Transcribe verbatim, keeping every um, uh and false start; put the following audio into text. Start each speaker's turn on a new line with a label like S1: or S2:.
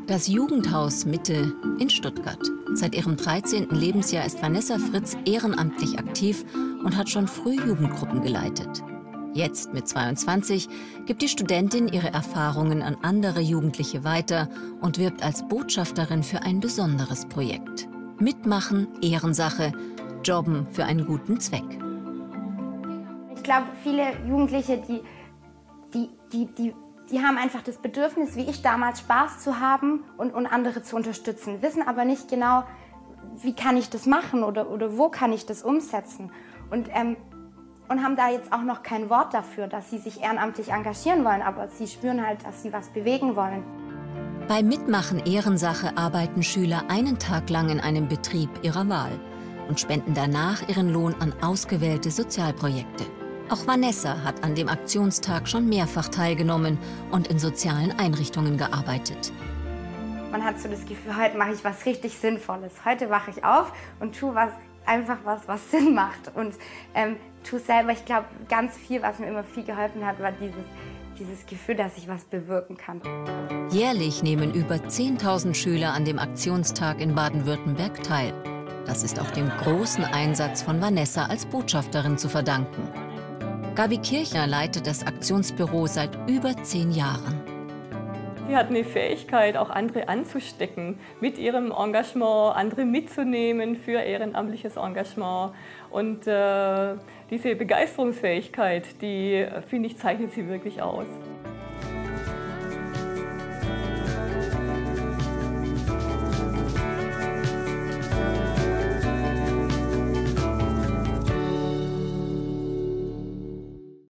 S1: Das Jugendhaus Mitte in Stuttgart. Seit ihrem dreizehnten Lebensjahr ist Vanessa Fritz ehrenamtlich aktiv und hat schon früh Jugendgruppen geleitet. Jetzt, mit zweiundzwanzig, gibt die Studentin ihre Erfahrungen an andere Jugendliche weiter und wirbt als Botschafterin für ein besonderes Projekt. Mitmachen, Ehrensache, Jobben für einen guten Zweck.
S2: Ich glaube, viele Jugendliche, die, die, die, die, die haben einfach das Bedürfnis, wie ich damals, Spaß zu haben und, und andere zu unterstützen, wissen aber nicht genau, wie kann ich das machen oder, oder wo kann ich das umsetzen. Und, ähm, und haben da jetzt auch noch kein Wort dafür, dass sie sich ehrenamtlich engagieren wollen, aber sie spüren halt, dass sie was bewegen wollen.
S1: Bei Mitmachen Ehrensache arbeiten Schüler einen Tag lang in einem Betrieb ihrer Wahl und spenden danach ihren Lohn an ausgewählte Sozialprojekte. Auch Vanessa hat an dem Aktionstag schon mehrfach teilgenommen und in sozialen Einrichtungen gearbeitet.
S2: Man hat so das Gefühl, heute mache ich was richtig Sinnvolles. Heute wache ich auf und tue was, einfach was, was Sinn macht. Und ähm, tue selber, ich glaube, ganz viel, was mir immer viel geholfen hat, war dieses, dieses Gefühl, dass ich was bewirken kann.
S1: Jährlich nehmen über zehntausend Schüler an dem Aktionstag in Baden-Württemberg teil. Das ist auch dem großen Einsatz von Vanessa als Botschafterin zu verdanken. Gabi Kirchner leitet das Aktionsbüro seit über zehn Jahren.
S3: Sie hat eine Fähigkeit, auch andere anzustecken, mit ihrem Engagement andere mitzunehmen für ehrenamtliches Engagement. Und äh, diese Begeisterungsfähigkeit, die, finde ich, zeichnet sie wirklich aus.